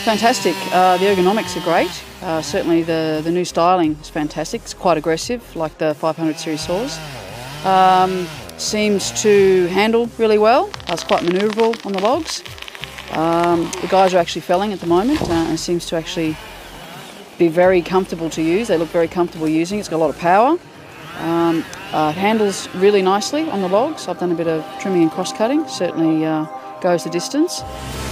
fantastic. The ergonomics are great. Certainly the new styling is fantastic. It's quite aggressive, like the 500 series saws. Seems to handle really well. It's quite manoeuvrable on the logs. The guys are actually felling at the moment, and it seems to actually be very comfortable to use. They look very comfortable using it. It's got a lot of power. It handles really nicely on the logs. I've done a bit of trimming and cross-cutting. Certainly goes the distance.